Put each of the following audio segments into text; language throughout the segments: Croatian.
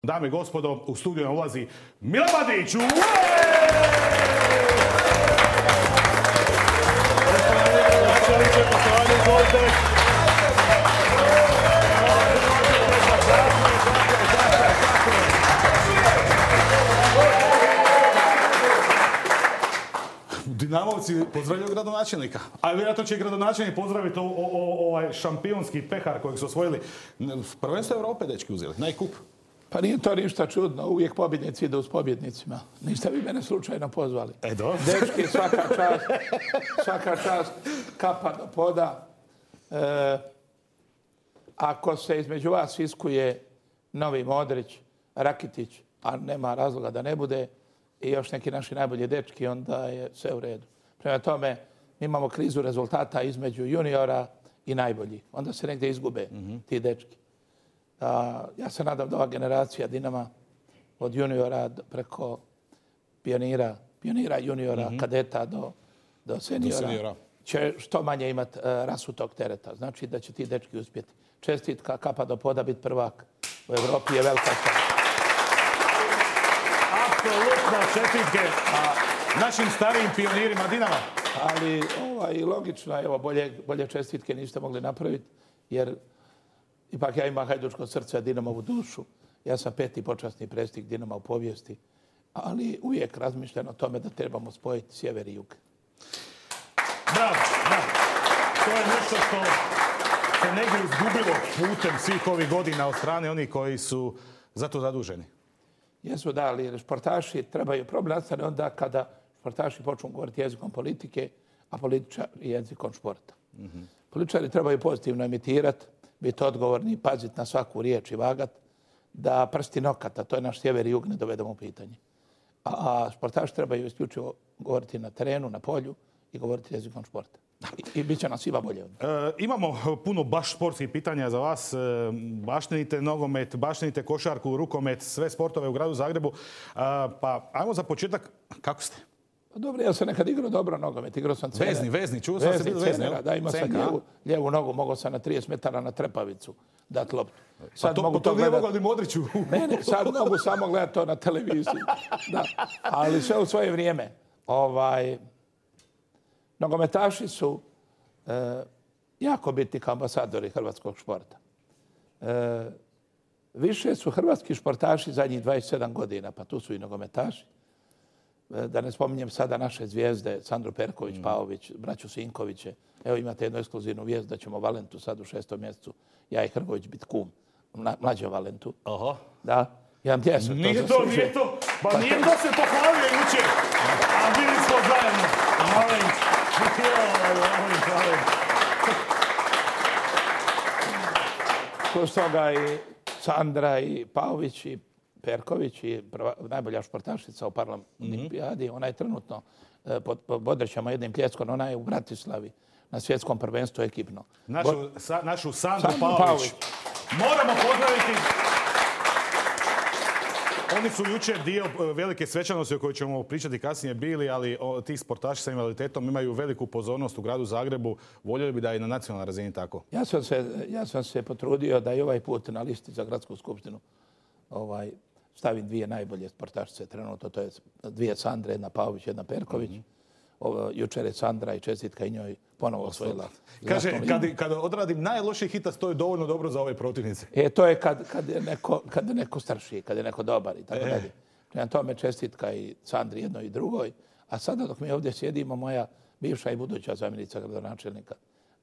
Dame i gospodo, u studiju ulazi Milan Bandić! Dinamovci pozdravljaju gradonačelnika, a vjerojatno će i gradonačelnik pozdraviti ovaj šampionski pehar kojeg su osvojili. Prvenstvo Europe, dečki, uzeli, najkup. Pa nije to ništa čudno, uvijek pobjednici idu s pobjednicima. Niste vi mene slučajno pozvali. Dobro. Dečki, svaka čast, kapa do poda. Ako se između vas iskuje Novi Modrić, Rakitić, a nema razloga da ne bude, i još neki naši najbolji dečki, onda je sve u redu. Prema tome, mi imamo krizu rezultata između juniora i najboljih. Onda se negdje izgube ti dečki. Ja se nadam da ova generacija Dinama od juniora preko pionira, juniora, kadeta do seniora će što manje imati rasutog tereta. Znači da će ti dečki uspjeti. Čestitka, kapa do poda, biti prvak u Evropi je velika stvar. Apsolutno čestitke našim starijim pionirima Dinama. Ali logično, evo, bolje čestitke niste mogli napraviti, jer ipak ja imam hajdučko srce, Dinamovu dušu. Ja sam 5. počasni predsjednik Dinama u povijesti, ali uvijek razmišljam o tome da trebamo spojiti sjever i jug. Bravo, bravo. To je nešto što se negdje izgubilo putem svih ovih godina od strane onih koji su za to zaduženi. Jesu, da, ali športaši trebaju, problem nastane onda kada športaši počnu govoriti jezikom politike, a političari jezikom športa. Političari trebaju pozitivno emitirati, biti odgovorni, paziti na svaku riječ i vagat, da prsti nokata, to je naš sjever i jug, ne dovedemo u pitanje. A športaši trebaju isključivo govoriti na terenu, na polju i govoriti jezikom športa. I bit će nam svima bolje. Imamo puno baš sportskih pitanja za vas. Baštenite nogomet, baštenite košarku, rukomet, sve sportove u gradu Zagrebu. Pa ajmo za početak, kako ste? Dobro, ja sam nekad igrao dobro nogomet. Igrao sam cenera. Vezni, čuo sam se bilo vezni. Da, imao sam lijevu nogu, mogao sam na 30 metara na trepavicu dati loptu. To nije mogao ni Modriću. Ne, sad mogu samo gledati to na televiziji. Da, ali sve u svoje vrijeme. Nogometaši su jako bitni kao ambasadori hrvatskog športa. Više su hrvatski športaši zadnjih 27 godina, pa tu su i nogometaši. Da ne spominjem sada naše zvijezde, Sandro Perković, Paović, braću Sinkoviće. Evo imate jednu ekskluzivnu vijest da ćemo Valentu sad u 6. mjesecu, ja i Hrgović, biti kum. Mlađe Valentu. Aha. Da. Nije to. Pa nije to se pohvalio jučer. A bili smo zajedno. Valent. Plus toga i Sandra i Paović i Perković i najbolja športašica u Paralimpijadi. Ona je trenutno pod Bodrećama jednim pljeckom. Ona je u Bratislavi na svjetskom prvenstvu ekipno. Našu Sandru Paović. Moramo pozdraviti. Oni su jučer dio velike svečanosti o kojoj ćemo pričati kasnije bili, ali ti sportaši sa invaliditetom imaju veliku pozornost u gradu Zagrebu. Voljeli bi da je i na nacionalnoj razini tako. Ja sam se potrudio da i ovaj put na listi za gradsku skupštinu stavim dvije najbolje sportašice trenutno. To je dvije Sandre, jedna Paović, jedna Perković. Jučer je Sandra i čestitka i njoj ponovo osvojila. Kaže, kad odradim najlošiji hitac, to je dovoljno dobro za ove protivnice. To je kad je neko starši, kad je neko dobar i tako dalje. Prema tome čestitka i Sandri jednoj i drugoj. A sada dok mi ovdje sjedimo, moja bivša i buduća zamjenica gradonačelnika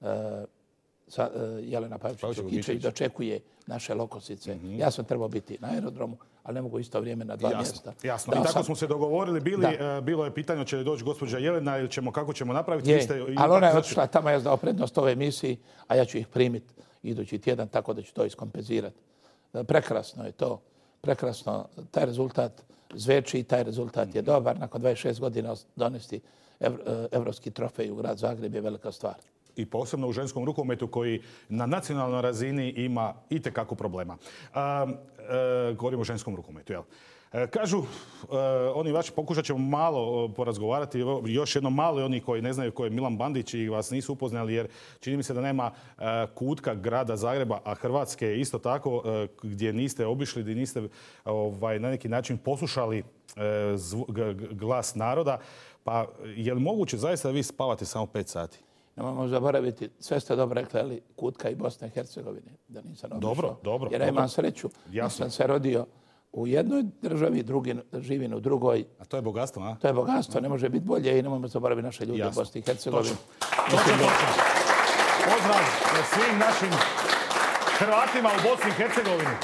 Jelena Pavičić-Vukičević dočekuje naše Lokosice. Ja sam trebao biti na aerodromu, ali ne mogu isto vrijeme na 2 mjesta. Jasno. I tako smo se dogovorili. Bilo je pitanje će li doći gospođa Jelena ili kako ćemo napraviti. Ali ona je otišla tamo, ja dao prednost ove emisiji, a ja ću ih primiti idući tjedan, tako da ću to iskompenzirati. Prekrasno je to. Prekrasno. Taj rezultat zveči i taj rezultat je dobar. Nakon 26 godina donesti evropski trofej u grad Zagreb je velika stvar. I posebno u ženskom rukometu koji na nacionalnoj razini ima itekako problema. govorimo o ženskom rukometu, jel? Kažu, oni vaši, pokušat ćemo malo porazgovarati, još jedno malo i oni koji ne znaju ko je Milan Bandić i vas nisu upoznali, jer čini mi se da nema kutka grada Zagreba, a Hrvatske isto tako, gdje niste obišli, gdje niste na neki način poslušali glas naroda. Pa je li moguće zaista da vi spavate samo 5 sati? Nemojmo zaboraviti, sve ste dobro rekli, ali kutka i Bosne i Hercegovine, da nisam obišao. Dobro. Jer ja imam sreću, ja sam se rodio u jednoj državi, živim u drugoj. A to je bogatstvo, a? To je bogatstvo, ne može biti bolje i nemojmo zaboraviti naše ljude u Bosni i Hercegovini. Točno. Pozdrav svim našim Hrvatima u Bosni i Hercegovini.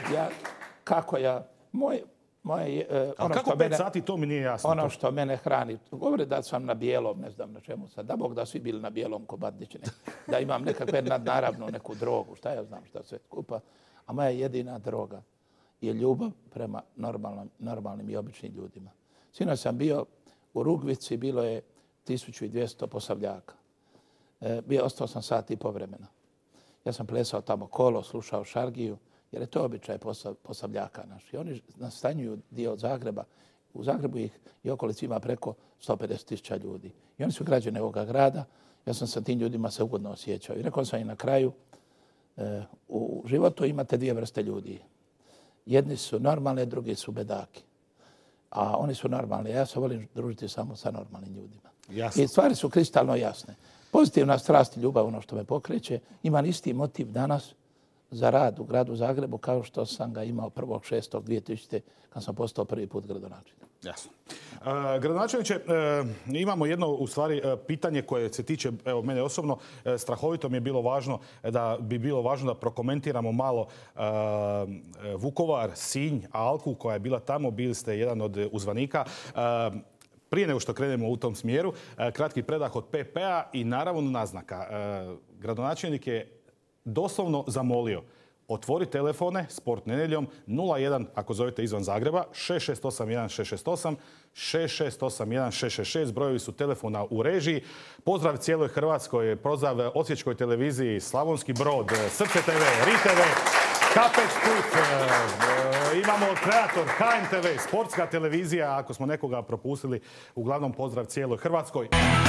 Kako 5 sati, to mi nije jasno. Ono što mene hrani, govori da sam na bijelom, ne znam na čemu sad, da Bog da svi bili na bijelom ko Bandićine, da imam nekakve nadnaravnu neku drogu, šta ja znam šta sve skupa, a moja jedina droga je ljubav prema normalnim i običnim ljudima. Sinoć sam bio u Rugvici, bilo je 1200 Posavljaka. Ostao sam sat i po vremena. Ja sam plesao tamo kolo, slušao šargiju, jer je to običaj Posavljaka naši. Oni nastanjuju dio od Zagreba. U Zagrebu ih i okolici ima preko 150.000 ljudi. I oni su građani ovoga grada. Ja sam sa tim ljudima se ugodno osjećao. I rekao sam i na kraju, u životu imate 2 vrste ljudi. Jedni su normalni, drugi su bedaki. A oni su normalni. Ja se volim družiti samo sa normalnim ljudima. Jasno. I stvari su kristalno jasne. Pozitivna strast i ljubav, ono što me pokreće, imam isti motiv danas za rad u gradu Zagrebu kao što sam ga imao 1.6.2000. kad sam postao prvi put gradonačelnik. Jasno. Gradonačelniče, imamo jedno u stvari pitanje koje se tiče mene osobno. Strahovito mi je bilo važno da prokomentiramo malo Vukovar, Sinj, Alku koja je bila tamo. Bili ste jedan od uzvanika. Prije nego što krenemo u tom smjeru, kratki predah od PP-a i naravno naznaka. Gradonačelnik je doslovno zamolio: otvori telefone Sport nedjeljom 01 ako zovete izvan Zagreba, 6681 668, 6681 666. Brojevi su telefona u režiji. Pozdrav cijeloj Hrvatskoj, pozdrav Osječkoj televiziji, Slavonski Brod, Srce TV, RI-TV, Kapeć Put, imamo kreator HNTV, Sportska televizija, ako smo nekoga propustili. Uglavnom pozdrav cijeloj Hrvatskoj.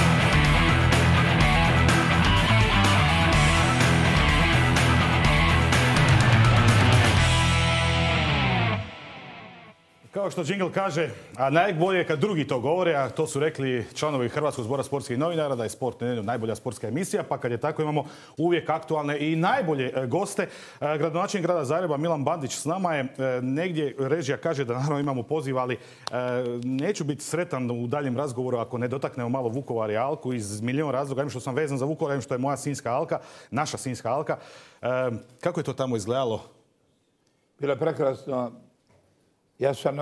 Kao što džingl kaže, a najbolje je kad drugi to govore, a to su rekli članovi Hrvatskog zbora sportskih novinara, da je Sport nedjeljom najbolja sportska emisija, pa kad je tako imamo uvijek aktualne i najbolje goste. Gradonačelnik grada Zagreba Milan Bandić s nama je. Negdje režija kaže da naravno imamo poziv, ali neću biti sretan u daljem razgovoru ako ne dotaknemo malo Vukovar i Alku iz milijun razloga. Što sam vezan za Vukovar, što je moja Sinjska Alka, naša Sinjska Alka. Kako je to tamo izgledalo? Bilo je prekrasno. Ja sam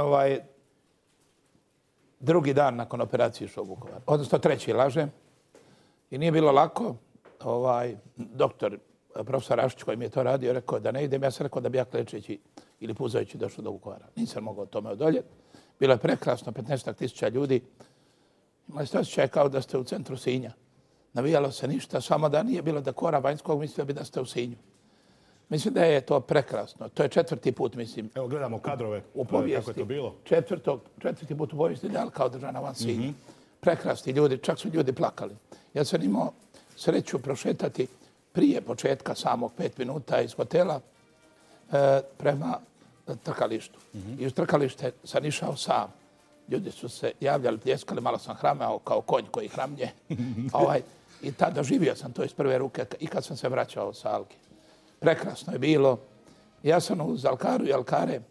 drugi dan nakon operacije išao u Vukovar. Odnosno treći, lažem. I nije bilo lako. Doktor, profesor Rašić koji mi je to radio, rekao da ne idem. Ja sam rekao da bi ja klečeći ili puzajući došao do Vukovara. Nisam mogao tome odoljeti. Bilo je prekrasno, 15.000 ljudi. Imali ste osjećaj kao da ste u centru Sinja. Navijalo se ništa, samo da nije bilo dekora vanjskog, mislio bi da ste u Sinju. Mislim da je to prekrasno. To je 4. put, mislim. Evo gledamo kadrove u povijesti. Kako je to bilo. 4. put u povijesti da je Alka održana van Sinja. Prekrasni ljudi, čak su ljudi plakali. Ja sam imao sreću prošetati prije početka samog 5 minuta iz hotela prema trkalištu. I uz trkalište sam išao sam. Ljudi su se javljali, pljeskali, malo sam hramao kao konj koji hramlje. I tada doživio sam to iz prve ruke i kad sam se vraćao sa Alke. Prekrasno je bilo. Ja sam uz Alkaru i Alkare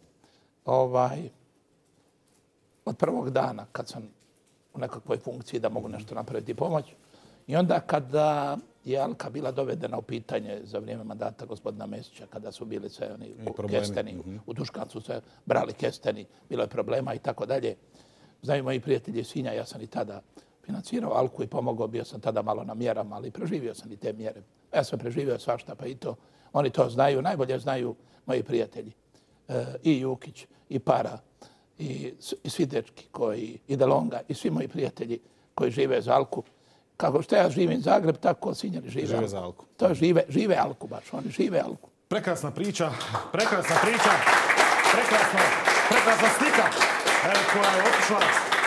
od prvog dana kad sam u nekakvoj funkciji da mogu nešto napraviti i pomoć. I onda kada je Alka bila dovedena u pitanje za vrijeme mandata gospodina Mesića, kada su bili sve oni kesteni, u Tuškancu se brali kesteni, bilo je problema i tako dalje. Znaju moji prijatelji Sinja, ja sam i tada financirao Alku i pomogao, bio sam tada malo na mjerama, ali preživio sam i te mjere. Ja sam preživio svašta, pa i to. Oni to znaju, najbolje znaju moji prijatelji. I Jukić, i Para, i svi dečki i Delonga, i svi moji prijatelji koji žive za Alku. Kako što ja živim Zagreb, tako Sinjani žive za Alku. To žive Alku baš, oni žive Alku. Prekrasna priča, prekrasna priča. Prekrasna slika koja je otišla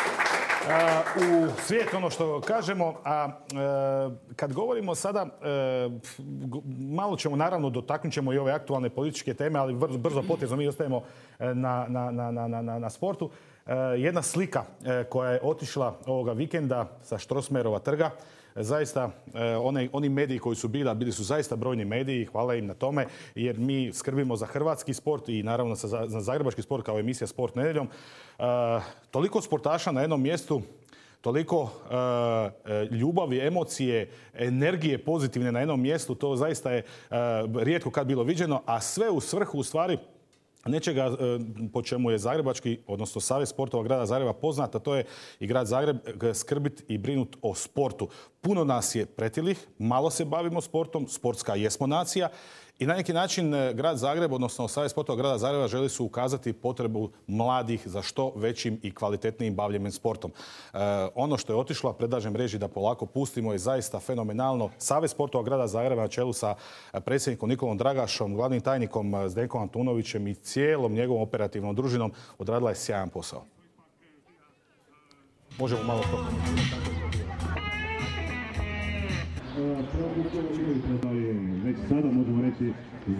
u svijet, ono što kažemo. A kad govorimo sada, malo ćemo, naravno, dotaknut ćemo i ove aktualne političke teme, ali brzo potezno mi ostajemo na sportu. Jedna slika koja je otišla ovoga vikenda sa Strossmayerova trga. Zaista, oni mediji koji su bili su zaista brojni mediji, hvala im na tome, jer mi skrbimo za hrvatski sport i naravno za zagrebački sport kao emisija Sport nedjeljom. Toliko sportaša na jednom mjestu, toliko ljubavi, emocije, energije pozitivne na jednom mjestu, to zaista je rijetko kad bilo viđeno, a sve u svrhu, u stvari, nečega po čemu je zagrebački, odnosno Savez sportova grada Zagreba poznat, a to je i grad Zagreb skrbit i brinut o sportu. Puno nas je pretilih, malo se bavimo sportom, sportska jesmo nacija i na neki način grad Zagreb, odnosno Savez sportova grada Zagreba želi su ukazati potrebu mladih za što većim i kvalitetnijim bavljenjem sportom. Ono što je otišlo, predlažem režiji da polako pustimo, je zaista fenomenalno. Savez sportova grada Zagreba na čelu sa predsjednikom Nikolom Dragašom, glavnim tajnikom Zdenkom Antunovićem i cijelom njegovom operativnom družinom odradila je sjajan posao. Možemo malo to. Već sada možemo reći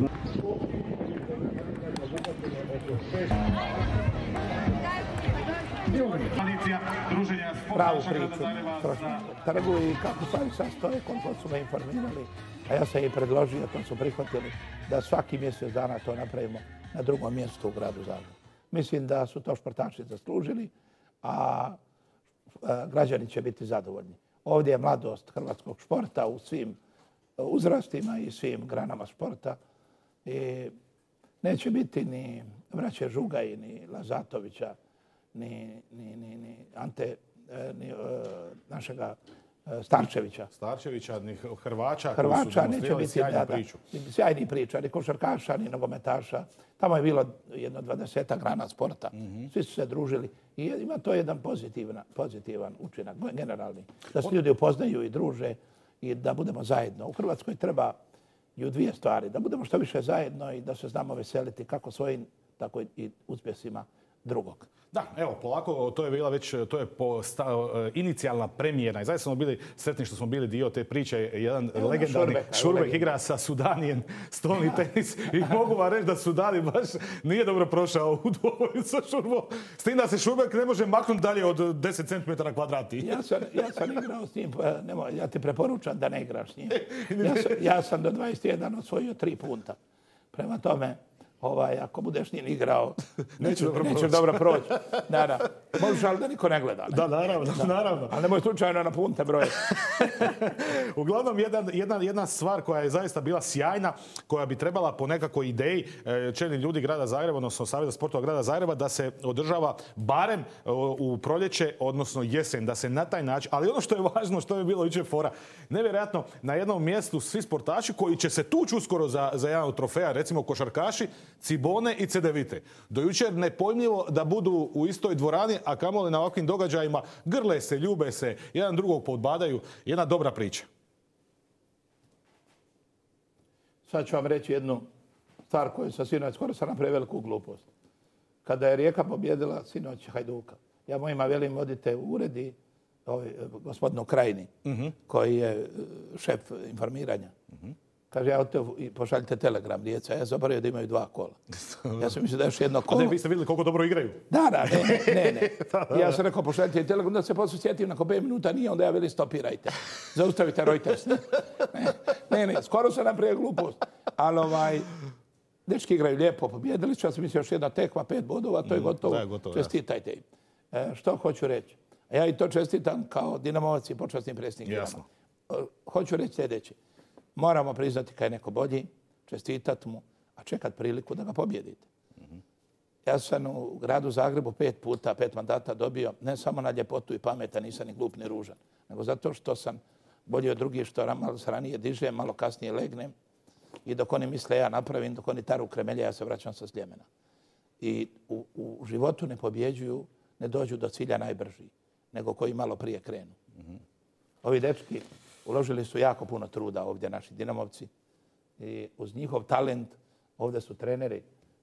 pravu priču trgu i kako stvari sastoje, koliko su me informirali. A ja sam i predložio, to su prihvatili, da svaki mjesec dana to napravimo na drugom mjestu u gradu Zagrebu. Mislim da su to športaši zaslužili, a građani će biti zadovoljni. Ovdje je mladost hrvatskog športa u svim uzrastima i svim granama športa. I neće biti ni braće Žugaj, ni Lazatovića, ni Ante, ni našega Starčevića. Starčevića, ni Hrvača Koji su demonstrirali sjajnu priču. Sjajni priča, ni košarkaša, ni nogometaša. Tamo je bilo jedno 20 grana sporta. Svi su se družili. I ima to jedan pozitivan učinak, generalni. Da se ljudi upoznaju i druže i da budemo zajedno. U Hrvatskoj treba i u dvije stvari. Da budemo što više zajedno i da se znamo veseliti kako svojim, tako i uspjesima drugog. Da, evo, polako, to je bila već, to je inicijalna premijera i zaista smo bili sretni što smo bili dio te priče. Jedan legendarni Šurbek igra sa Sudanijem, stolni tenis i mogu vam reći da Sudani baš nije dobro prošao u dvoboju sa Šurbom. S tim da se Šurbek ne može maknuti dalje od 10 cm kvadratnih. Ja sam igrao s njim, ja ti preporučam da ne igraš s njim. Ja sam do 21 osvojio 3 punta. Prema tome, ako budeš njim igrao, nećeš dobro proći. Da. Možeš, ali da niko ne gleda. Ne? Da, naravno. Ali nemoj slučajno na punte broje. Uglavnom, jedna stvar koja je zaista bila sjajna, koja bi trebala po nekakvoj ideji čelni ljudi grada Zagreba, odnosno Saveza sportova grada Zagreba, da se održava barem u proljeće, odnosno jesen, da se na taj način, ali ono što je važno, što je bilo jučer fora, nevjerojatno, na jednom mjestu svi sportaši koji će se tući uskoro za jedan od trofeja, recimo košarkaši, Cibone i Cedevite. Do jučer nepojmljivo da budu u istoj dvorani, a kamoli na ovakvim događajima grle se, ljube se, jedan drugog podbadaju. Jedna dobra priča. Sad ću vam reći jednu stvar koju sam sinoć, skoro sam napravio veliku glupost. Kada je Rijeka pobjedila sinoć Hajduka, ja mojima velim odite u uredi gospodinu Krajini, koji je šef informiranja. Kaže, ja pošaljite telegram djeca. Ja zaboravio da imaju 2 kola. Ja sam mislio da je još jedno kolo. A vi ste vidjeli koliko dobro igraju? Da, ne. Ja sam rekao, pošaljite telegram, onda se poslije sjetim, nakon 5 minuta nije, onda ja veli stopirajte. Zaustavite Reuters. Ne, skoro sam napravio glupost. Ali dečki igraju lijepo, pobjedili su. Ja sam mislio još jedna tekma, 5 bodova, to je gotovo. Čestitajte im. Što hoću reći? Ja i to čestitam kao dinamovac i počasni predsjednik. Jasno. Hoću reći sljedeće. Moramo priznati kad je neko bolji, čestitati mu, a čekati priliku da ga pobjedite. Ja sam u gradu Zagrebu 5 puta, 5 mandata dobio, ne samo na ljepotu i pameta, nisam ni glup ni ružan, nego zato što sam bolji od drugih, što malo se ranije dižem, malo kasnije legnem i dok oni misle ja napravim, dok oni taru kremelje, ja se vraćam sa Sljemena. I u životu ne pobjeđuju, ne dođu do cilja najbrži, nego koji malo prije krenu. Ovi dečki uložili su jako puno truda ovdje naši dinamovci i uz njihov talent ovdje su treneri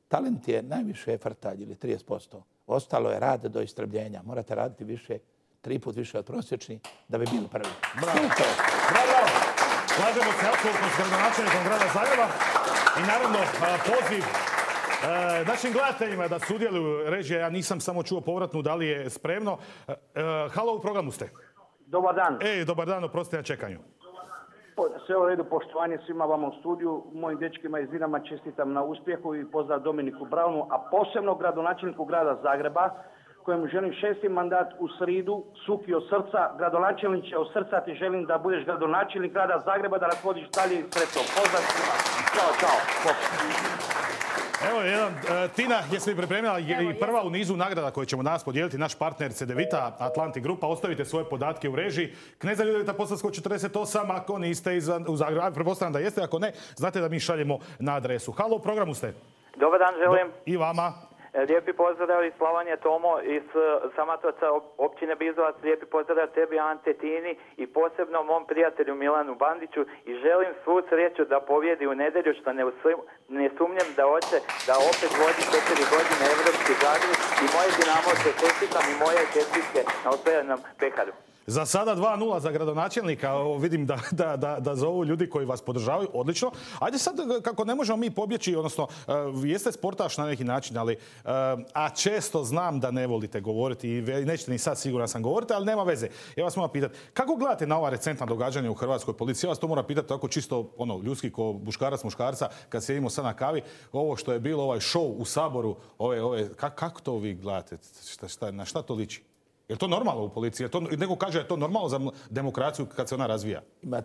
talent je najviše frtalj ili 30%. Ostalo je rad do istrebljenja. Morate raditi više, 3 puta više od prosječni da bi bili prvi. Bravo. Bravo. Slažemo se apsolutno s gradonačelnikom grada Zagreba i naravno poziv našim gledateljima da sudjeluju. Režija, ja nisam samo čuo povratnu, da li je spremno. Halo, u programu ste. Dobar dan. Dobar dan, oprostite na čekanju. Sve u redu, poštovanje svima vama u studiju. Mojim dečkima iz Dinama čestitam na uspjehu i pozdrav Dominiku Braunu, a posebno gradonačelniku grada Zagreba, kojemu želim 6. mandat u sridu, suki od srca. Gradonačelniče, od srca ti želim da budeš gradonačelnik grada Zagreba, da nas vodiš dalje i sretno. Pozdrav svima. Ćao. Evo jedan, Tina, jesi li pripremila i prva u nizu nagrada koje ćemo danas podijeliti, naš partner Cedevita, Atlantic Grupa, ostavite svoje podatke u režiji. Kneza Ljudevita Posavsko 48, ako niste u Zagrebu, pretpostavljam da jeste, ako ne, znate da mi šaljemo na adresu. Halo, u programu ste. Dobar dan, želim. I vama. Lijepi pozdrav iz Slavonije, Tomo, iz Samatovaca, općine Bizovac. Lijepi pozdrav tebi, Ante, Tini i posebno mom prijatelju Milanu Bandiću. I želim svu sreću da pobjedi u nedjelju, što ne sumnjam da hoće da opet vodi 4 godine Evropski Zagreb. I moje Dinamo se čestitam i moje čestitke na osvojenom pekaru. Za sada 2-0 za gradonačelnika. Vidim da zovu ljudi koji vas podržavaju. Odlično. Ajde sad, kako ne možemo mi pobjeći, odnosno, jeste sportaš na neki način, ali a često znam da ne volite govoriti i nećete ni sad, siguran sam, govoriti, ali nema veze. Ja vas moram pitati, kako gledate na ova recentna događanja u hrvatskoj policiji? Ja vas to moram pitati tako čisto ljudski, ko muškarac muškarca, kad sjedimo sad na kavi, ovo što je bilo, ovaj show u Saboru, kako to vi gledate? Na šta to liči? Je li to normalno u policiji? Neko kaže da je to normalno za demokraciju kad se ona razvija?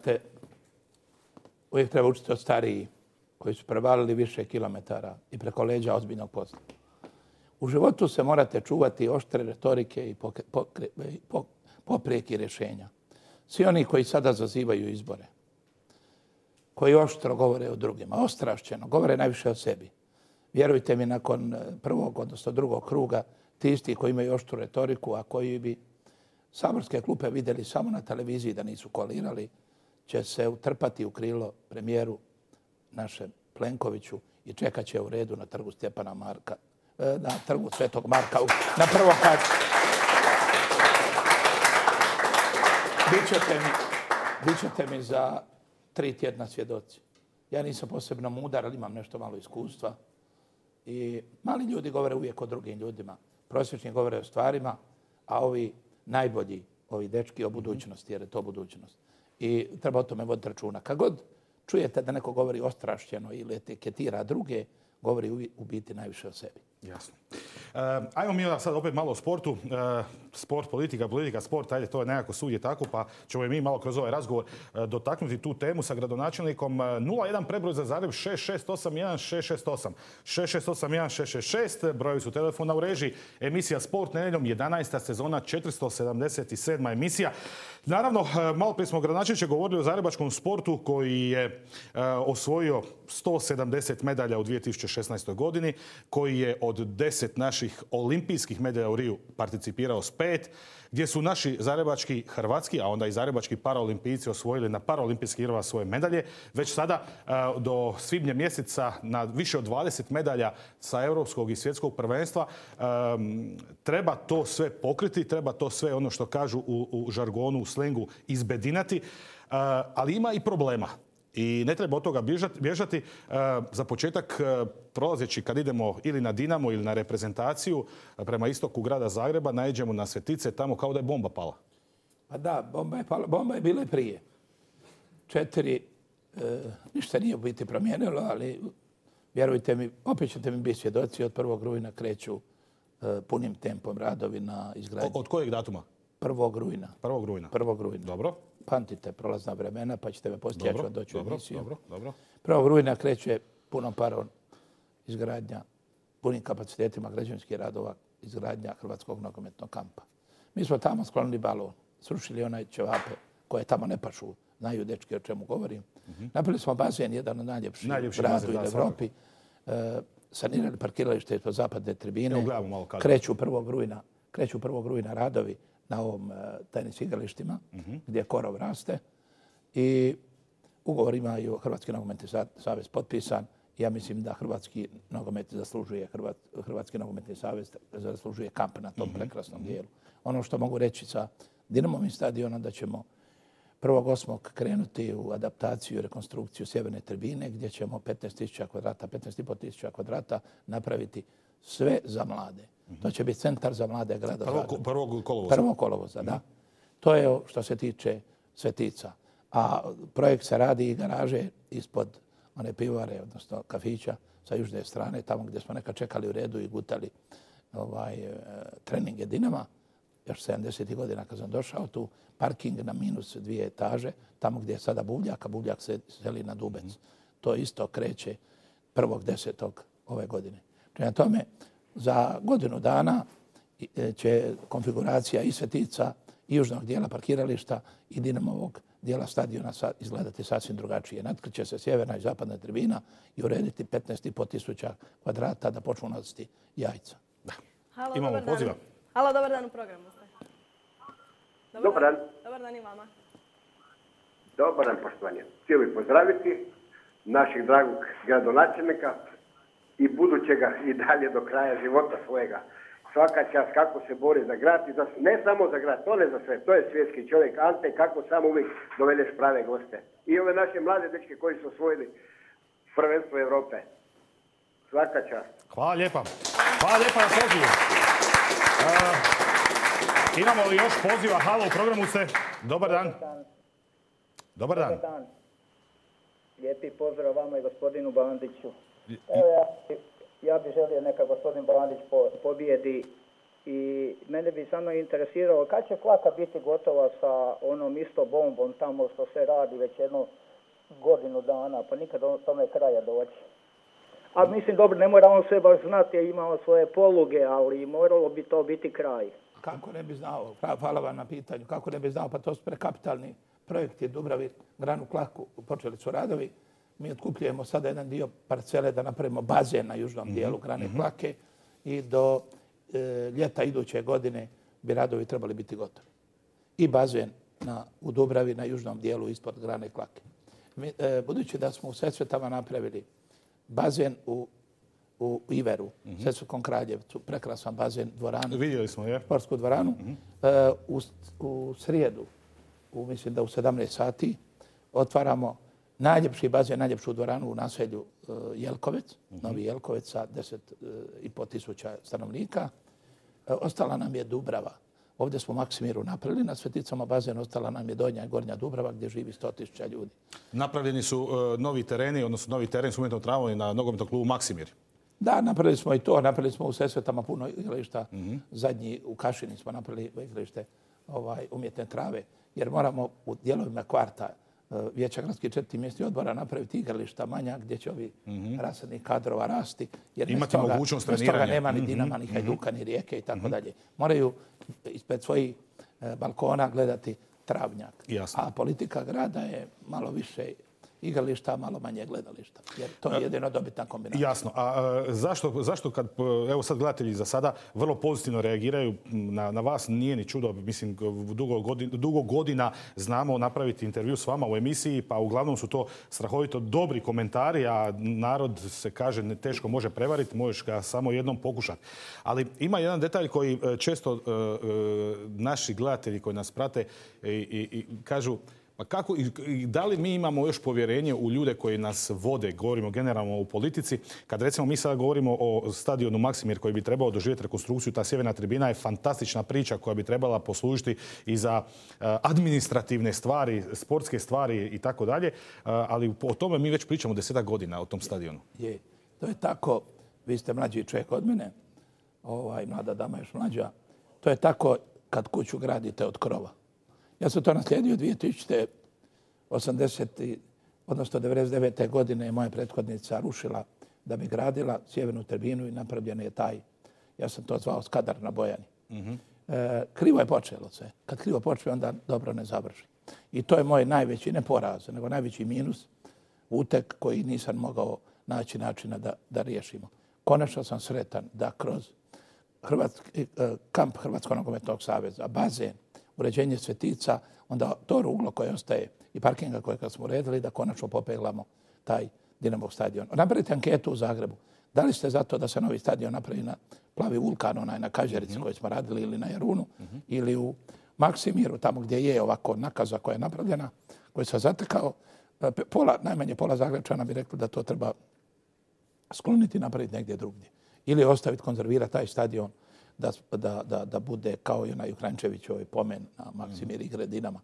Uvijek treba učiti od stariji koji su prevalili više kilometara i preko leđa ozbiljnog posla. U životu se morate čuvati oštre retorike i poprijeki rješenja. Svi oni koji sada zazivaju izbore, koji oštro govore o drugima, ostrašćeno, govore najviše o sebi. Vjerujte mi, nakon prvog, odnosno drugog kruga, ti isti koji imaju oštru retoriku, a koji bi saborske klupe vidjeli samo na televiziji da nisu koalirali, će se utrpati u krilo premijeru našem Plenkoviću i čekat će u redu na trgu Stjepana Marka, na trgu Svetog Marka, na prvom katu. Bićete mi za 3 tjedna svjedoci. Ja nisam posebno mudar, ali imam nešto malo iskustva. I mali ljudi govore uvijek o drugim ljudima. Prosječni govore o stvarima, a ovi najbolji, ovi dečki o budućnosti, jer je to budućnost. I treba o tome voditi računa. Kad god čujete da neko govori ostrašćeno ili etiketira druge, govori u biti najviše o sebi. Jasno. Ajmo mi sad opet malo o sportu. Sport, politika, sport, ajde, to je nekako svugdje tako, pa ćemo i mi malo kroz ovaj razgovor dotaknuti tu temu sa gradonačelnikom. 0-1 prebroj za Zagreb, 6681-668. 6681-666, brojevi su telefona u režiji. Emisija Sport nedjeljom, 11. sezona, 477. emisija. Naravno, malo prije smo gradonačelniče govorili o zagrebačkom sportu koji je osvojio 170 medalja u 2016. godini, koji je od 10 naših olimpijskih medalja u Riju participirao s 5, gdje su naši zagrebački, hrvatski, a onda i zagrebački paraolimpijci osvojili na paraolimpijskih igrama svoje medalje. Već sada do svibnja mjeseca na više od 20 medalja sa europskog i svjetskog prvenstva. Treba to sve pokriti, treba to sve, ono što kažu u žargonu, u slengu, izbedinati, ali ima i problema. I ne treba od toga bježati. Za početak, prolazeći kad idemo ili na Dinamo ili na reprezentaciju prema istoku grada Zagreba, naiđemo na Svetice, tamo kao da je bomba pala. Pa da, bomba je bila i prije. 4, ništa nije u biti promijenilo, ali vjerujte mi, opet ćete mi biti svjedoci, od 1. rujna kreću punim tempom radovi na izgradnji. Od kojeg datuma? 1. rujna. 1. rujna. 1. rujna. Dobro. Pamtite prolazna vremena, pa ćete me poslije, ja ću vam doći u emisiju. Dobro. 1. rujna kreće punom parom izgradnja, punim kapacitetima građevinskih radova, izgradnja Hrvatskog nogometnog kampa. Mi smo tamo sklonili balon, srušili onaj ćevape koje tamo ne pašu, znaju dečki o čemu govorim. Napravili smo bazen, jedan od najljepših u gradu i Evropi. Sanirali parkiralište ispod zapadne tribine. Kreću 1. rujna radovi na ovom tenis igralištima, gdje korov raste. I ugovor imaju Hrvatski nogometni savez potpisan Ja mislim da Hrvatski nogomet zaslužuje, Hrvatski nogometni savez zaslužuje kamp na tom prekrasnom dijelu. Ono što mogu reći sa Dinamovim stadionom da ćemo 1.8. krenuti u adaptaciju i rekonstrukciju sjeverne tribine gdje ćemo 15.000 kvadrata, 15.500 kvadrata napraviti sve za mlade. To će biti centar za mlade grada Zagreba. 1. kolovoza. 1. kolovoza, da. To je što se tiče Svetica. A projekt se radi i garaže ispod one pivare, odnosno kafića sa južne strane, tamo gdje smo nekad čekali u redu i gutali treninge Dinama. Još 70. godina kad sam došao tu, parking na -2 etaže, tamo gdje je sada Buvljak, a Buvljak se seli na Dubec. To isto kreće 1.10. ove godine. Prema tome, za godinu dana će konfiguracija i Svetica, i južnog dijela parkirališta i Dinamovog dijela stadiona izgledati sasvim drugačije. Natkriće se sjeverna i zapadna tribina i urediti 15.500 kvadrata da počnu nositi jajca. Da. Halo, Imamo dobar dan. poziva. Halo, dobar dan u programu ste. Dobar dan. Dobar dan i vama. Dobar dan, poštovanje. Htio bih pozdraviti našeg dragog gradonačelnika i budućega i dalje do kraja života svojega. Svaka čast kako se bori za grad i ne samo za grad, to ne za sve, to je svjetski čovjek. Ante, kako samo uvijek dovedeš prave goste. I ove naše mlade dečke koji su osvojili prvenstvo Europe. Svaka čast. Hvala lijepa. Hvala lijepa na pozivu. Imamo li još poziva? Halo, u programu ste. Dobar dan. Dobar dan. Dobar dan. Lijepi pozdrav vama i gospodinu Bandiću. Evo ja bih želio neka gospodin Bandić pobijedi i mene bi samo interesiralo kad će Klaka biti gotova sa onom isto bombom tamo što se radi već jedno godinu dana, pa nikad tome kraja doći. A mislim, dobro, ne mora on sve baš znati, imao svoje poluge, ali moralo bi to biti kraj. Kako ne bi znao, hvala vam na pitanju, kako ne bi znao, pa to su prekapitalni projekti Dubravi, Granu Klaku, počeli su radovi. Mi otkupljujemo sada jedan dio parcele da napravimo bazen na južnom dijelu Grane Klake i do ljeta iduće godine bi radovi trebali biti gotovi. I bazen u Dubravi na južnom dijelu ispod Grane Klake. Budući da smo u Sesvetama napravili bazen u Iveru, Sesvetskom Kraljevcu, prekrasan bazen, dvoranu. Vidjeli smo, je. Sportsku dvoranu. U srijedu, mislim da u 17 sati, otvaramo najljepši bazen, najljepšu dvoranu u naselju Jelkovec, Novi Jelkovec sa 10.500 stanovnika. Ostala nam je Dubrava. Ovdje smo Maksimiru napravili, na Sveticama bazen ostala nam je Donja i Gornja Dubrava gdje živi 100.000 ljudi. Napravljeni su novi tereni, odnosno novi teren s umjetnom travom i na nogometnom klubu Maksimir. Da, napravili smo i to. Napravili smo u Sesvetama puno igrališta. Zadnji u Kašini smo napravili igralište umjetne trave. Jer moramo u dijelovima kvarta Vijeća gradskih 4 mjesnih odbora napraviti igrališta manja gdje će ovi rasadnih kadrova rasti. Jer imati mogućnost treniranja. Bez toga nema ni Dinama, ni Hajduka, ni Rijeke i tako dalje. Moraju ispred svojih balkona gledati travnjak. Jasno. A politika grada je malo više igrališta, malo manje gledališta. Jer to je jedino dobitna kombinacija. Jasno. A zašto kad, evo sad gledatelji za sada vrlo pozitivno reagiraju na vas, nije ni čudo, mislim, dugo godina znamo napraviti intervju s vama u emisiji, pa uglavnom su to strahovito dobri komentari, a narod se kaže teško može prevariti, možeš ga samo jednom pokušati. Ali ima jedan detalj koji često naši gledatelji koji nas prate i kažu, pa kako i da li mi imamo još povjerenje u ljude koji nas vode, govorimo generalno u politici, kad recimo mi sada govorimo o stadionu Maksimir koji bi trebao doživjeti rekonstrukciju, ta sjeverna tribina je fantastična priča koja bi trebala poslužiti i za administrativne stvari, sportske stvari i tako dalje, ali o tome mi već pričamo 10 godina o tom stadionu. Je, to je tako, vi ste mlađi čovjek od mene, mlada dama još mlađa, to je tako kad kuću gradite od krova. Ja sam to naslijedio 1980. odnosno 1999. godine je moja prethodnica rušila da bi gradila sjevernu tribinu i napravljen je taj, ja sam to zvao skadar na Bojani. Krivo je počelo sve. Kad krivo počne, onda dobro ne završi. I to je moj najveći, ne poraz, nego najveći minus, utek koji nisam mogao naći načina da riješimo. Konačno sam sretan da kroz kamp Hrvatskog nogometnog saveza, bazen, uređenje Svetica, onda to ruglo koje ostaje i parkinga koje kad smo uredili, da konačno popeglamo taj Dinamov stadion. Napravite anketu u Zagrebu. Da li ste za to da se novi stadion napravi na Plavi vulkan, onaj na Kažerici koji smo radili, ili na Jarunu, ili u Maksimiru, tamo gdje je ovako nakaza koja je napravljena, koji se zatekao. Najmanje pola Zagrebčana bi rekli da to treba skloniti i napraviti negdje drugdje. Ili ostaviti, konzervirati taj stadion da bude kao i onaj Ukrančevićov pomen na Maksimir igre Dinama.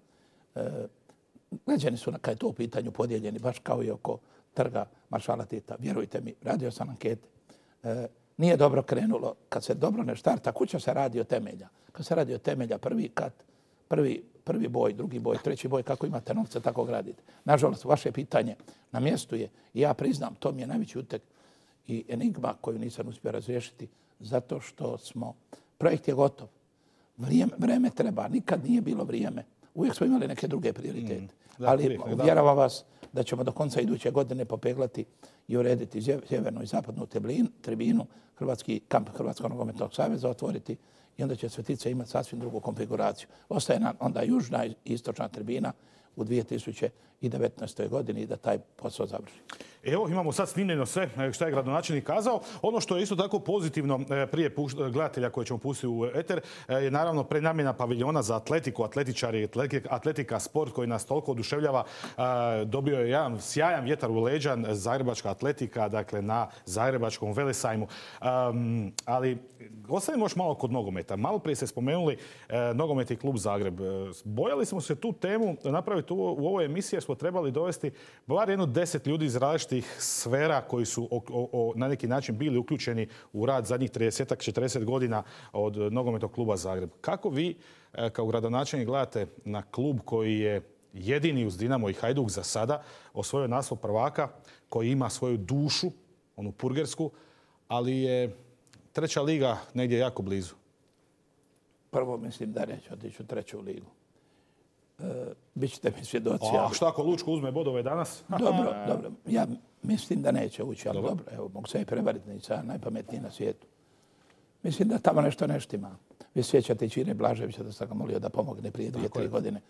Građani su kad je to u pitanju podijeljeni, baš kao i oko trga maršala Tita. Vjerujte mi, radio sam ankete. Nije dobro krenulo. Kad se dobro ne štarta, kuća se radi od temelja. Kad se radi od temelja, prvi kat, prvi boj, drugi boj, treći boj, kako imate novca, tako gradite. Nažalost, vaše pitanje na mjestu je, i ja priznam, to mi je najveći utek i enigma koju nisam uspio razriješiti, zato što projekt je gotov. Vreme treba, nikad nije bilo vrijeme. Uvijek smo imali neke druge prioritete. Ali uvjeravam vas da ćemo do konca iduće godine popeglati i urediti sjevernu i zapadnu tribinu, hrvatski kamp Hrvatskog nogometnog saveza otvoriti i onda će Svetice imati sasvim drugu konfiguraciju. Ostaje nam onda južna i istočna tribina u 2019. godini da taj posao završi. Evo, imamo sad snimljeno sve što je gradonačelnik kazao. Ono što je isto tako pozitivno prije gledatelja koje ćemo pustiti u eter je naravno prenamjena paviljona za atletiku, atletičari, atletika, sport koji nas toliko oduševljava. Dobio je jedan sjajan vjetar u leđa, zagrebačka atletika, dakle na zagrebačkom Velesajmu. Ali ostavimo još malo kod nogometa. Malo prije ste spomenuli nogometni klub Zagreb. Bojali smo se tu temu napraviti u ovoj emisiji jer smo trebali dovesti bar jedno 10 ljudi iz različitih sfera koji su na neki način bili uključeni u rad zadnjih 30-40 godina od nogometnog kluba Zagreb. Kako vi kao gradonačelnik gledate na klub koji je jedini uz Dinamo i Hajduk za sada osvojio naslov prvaka, koji ima svoju dušu, onu purgersku, ali je treća liga negdje jako blizu? Prvo mislim da neće otići u treću ligu. Bićete mi svjedoci. A što ako Lučko uzme bodove danas? Dobro. Ja mislim da neće ući, ali dobro. Evo, mogu se i prevariti, nisam najpametniji na svijetu. Mislim da tamo nešto ne štima. Vi sjećate Čire Blaževića da sam ga molio da pomogne prije 2-3 godine.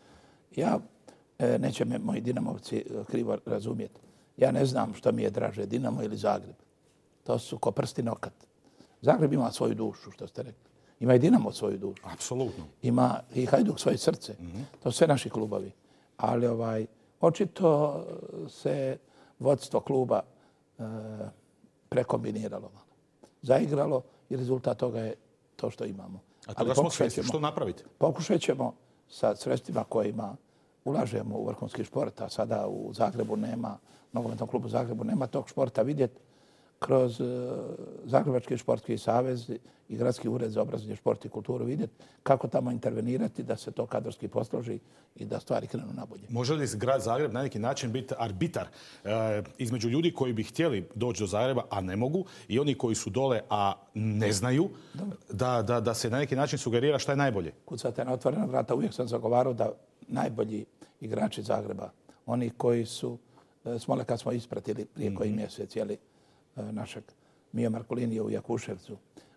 Neće me moji Dinamovci krivo razumjeti. Ja ne znam što mi je draže, Dinamo ili Zagreb. To su ko prsti nokat. Zagreb ima svoju dušu, što ste rekli. Ima i Dinamo svoju dušu. Apsolutno. Ima i Hajduk svoje srce. To su sve naši klubovi. Ali očito se vodstvo kluba prekombiniralo. Zaigralo i rezultat toga je to što imamo. A toga smo svjesni. Što napraviti? Pokušat ćemo sa sredstvima kojima ulažemo u vrhunski šport, a sada u Zagrebu nema, u nogometnom klubu Zagrebu nema tog športa, vidjeti kroz Zagrebački športski savez i Gradski ured za obrazovanje, šport i kulturu, vidjeti kako tamo intervenirati da se to kadrovski posloži i da stvari krenu nabolje. Može li grad Zagreb na neki način biti arbitar između ljudi koji bi htjeli doći do Zagreba, a ne mogu, i oni koji su dole, a ne znaju, da se na neki način sugerira šta je najbolje? Kucate na otvorena vrata, uvijek sam zagovarao da najbolji igrači Zagreba, oni koji su, Smole kad smo ispratili prije koji mjesec, našeg Mio Markolinija u Jakuševcu.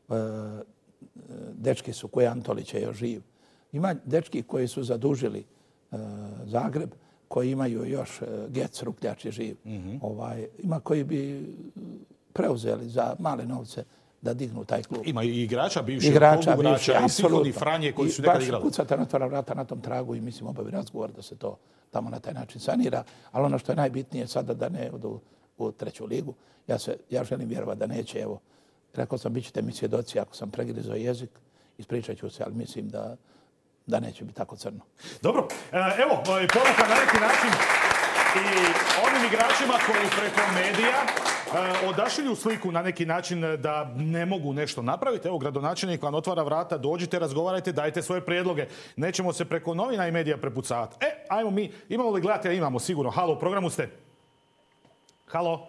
Dečki su koji Antolić je još živ. Ima dečki koji su zadužili Zagreb, koji imaju još Gec, Rukljač je živ. Ima koji bi preuzeli za male novce da dignu taj klub. Ima i igrača, bivših klubu igrača, i Sihon i Franje koji su nekad igrali. Kucate na otvorena vrata na tom tragu i mislim obavi razgovor da se to tamo na taj način sanira. Ali ono što je najbitnije sada da ne odu u treću ligu. Ja želim vjerovati da neće. Evo, rekao sam, bit ćete mi svjedoci ako sam pregrizao jezik, ispričat ću se, ali mislim da neće biti tako crno. Dobro, evo, poruka na neki način i onim igračima koji preko medija odašilju sliku na neki način da ne mogu nešto napraviti. Evo, gradonačelnik vam otvara vrata, dođite, razgovarajte, dajte svoje prijedloge. Nećemo se preko novina i medija prepucavati. Ajmo mi, imamo li gledatelja? Imamo sigurno. Halo, u programu ste. Halo.